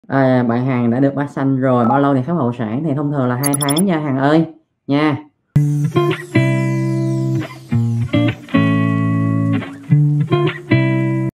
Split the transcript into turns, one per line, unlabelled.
Bạn Hằng đã được Ba xanh rồi, bao lâu thì khám hậu sản? Thì thông thường là 2 tháng nha Hằng ơi, nha.